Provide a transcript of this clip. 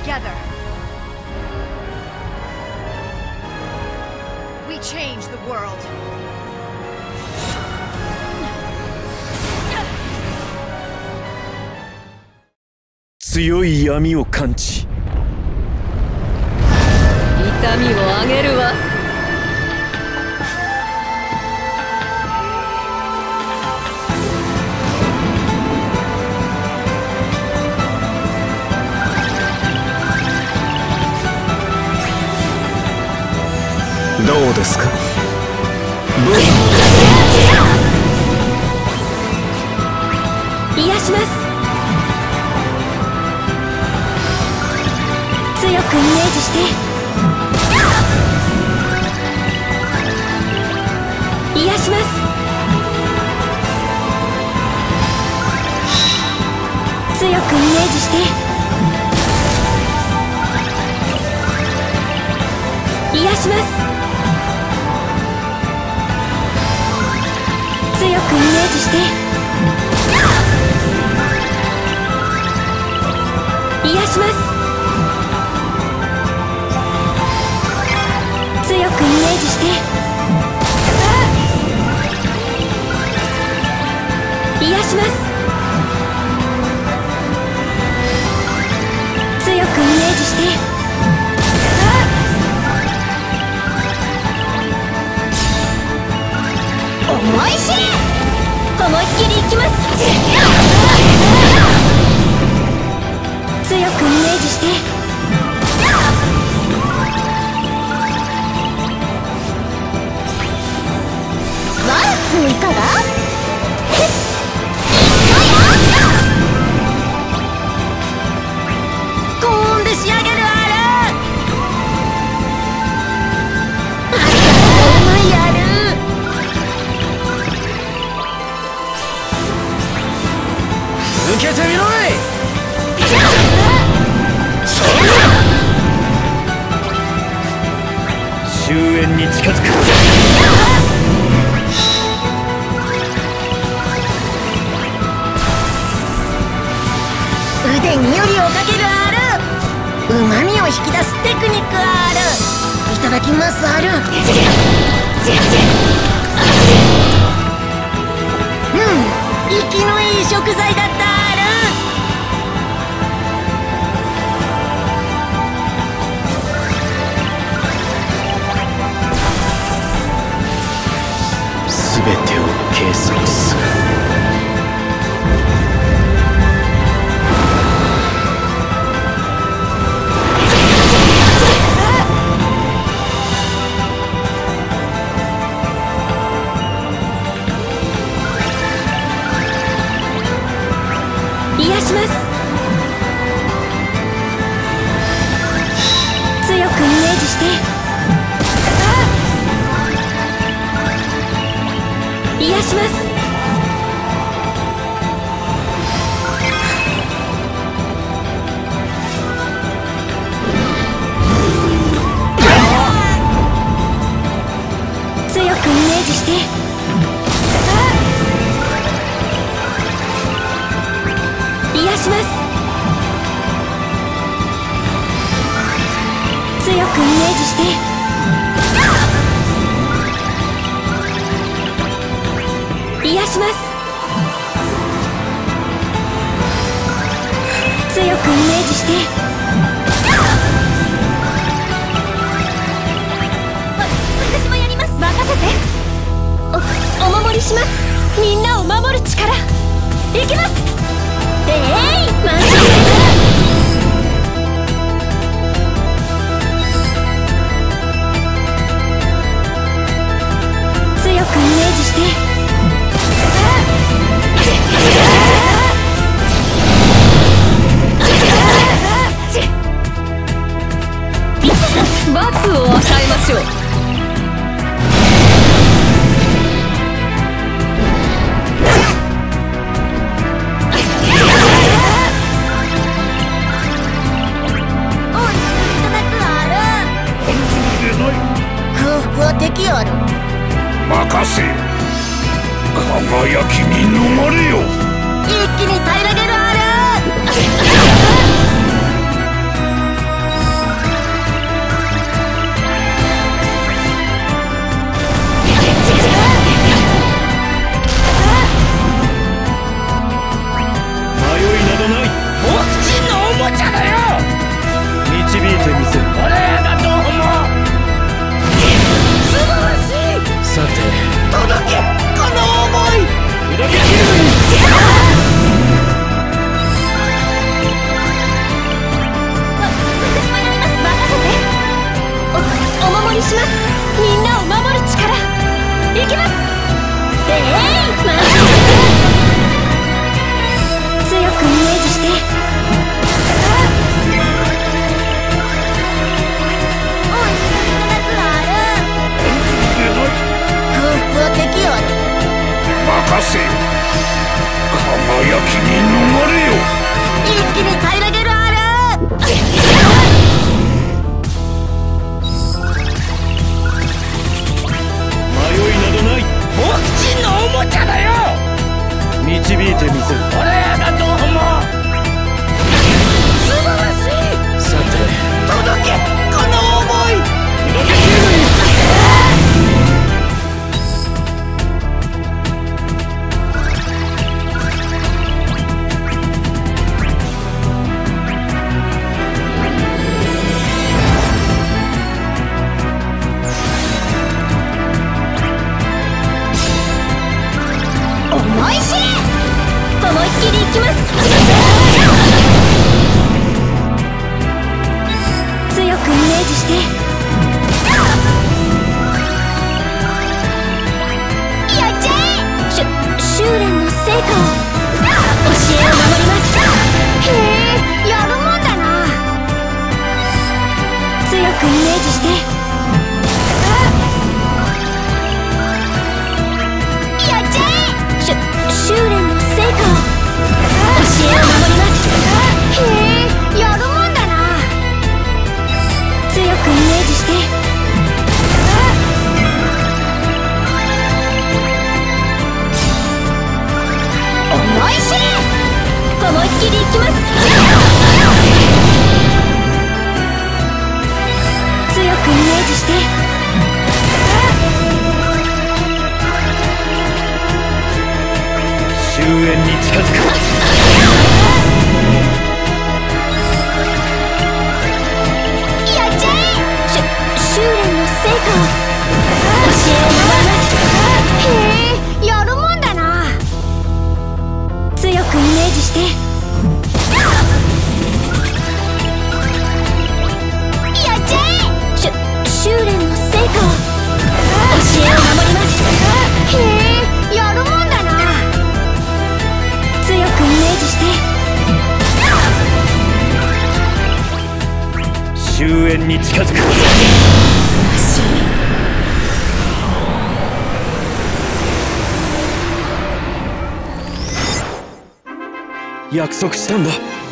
together. We change the world. 強い闇を感知。 痛みをあげるわ。 どうですか？どうぞ。 癒します。強くイメージして。癒します。強くイメージして。癒します。強くイメージして。癒します。強くイメージして。癒します。強くイメージして。思い知れ。思いっきりいきます。強くイメージして。ワルツいかが？高音で仕上げるある。お前やる。 受けてみろい。終焉に近づく。 腕によりをかけるある。うまみを引き出すテクニックある。いただきますある。息のいい食材だったある。 すべてを計測する。 癒します。強くイメージして。癒します。強くイメージして。癒します。強くイメージして。癒します。強くイメージして。私もやります。任せて。お守りします。みんなを守る力。いきます。マジで。強くイメージして。罰を与えましょう。敵ある。 任せよ。輝きに飲まれよ。 一気に平らげるある。 りします。みんなを守る力。いきます。強くイメージして。 任せよ。輝きに逃れよ。 一気に平らげるある。 迷いなどない。僕ちんのおもちゃだよ。導いてみせる。俺だと思う。素晴らしい。さて届け、この想い。届けきる。 思い知れ。思いっきりいきます。強くイメージして。やっちゃえ。修練の成果を教えを守ります。へえ、やるもんだな。強くイメージして。修練の成果を教えを守ります。へえ、やるもんだな。強くイメージして。思い知れ。思いっきりいきます。強くイメージして。 終焉に近づく。 やっちゃえ。修練の成果を教えを守ります。へえ、やるもんだな。強くイメージして。やっちゃえ。修練の成果を教えを守ります。へえ、やるもんだな。強くイメージして。 終焉に近づく。約束したんだ。